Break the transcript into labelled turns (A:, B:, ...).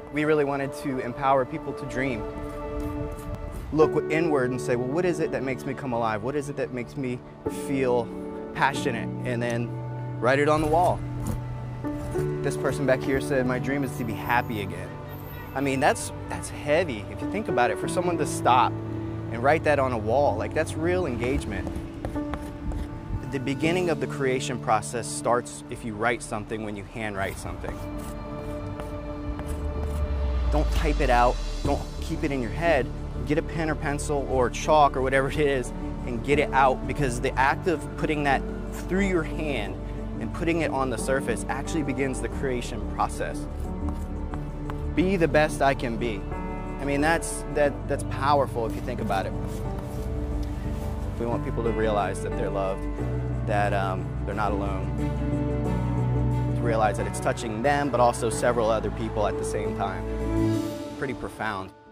A: We really wanted to empower people to dream. Look inward and say, well, what is it that makes me come alive? What is it that makes me feel passionate? And then write it on the wall. This person back here said, my dream is to be happy again. I mean, that's heavy. If you think about it, for someone to stop and write that on a wall, like that's real engagement. The beginning of the creation process starts if you write something, when you handwrite something. Don't type it out, don't keep it in your head. Get a pen or pencil or chalk or whatever it is and get it out, because the act of putting that through your hand and putting it on the surface actually begins the creation process. Be the best I can be. I mean, that's powerful if you think about it. We want people to realize that they're loved, that they're not alone. To realize that it's touching them, but also several other people at the same time. Pretty profound.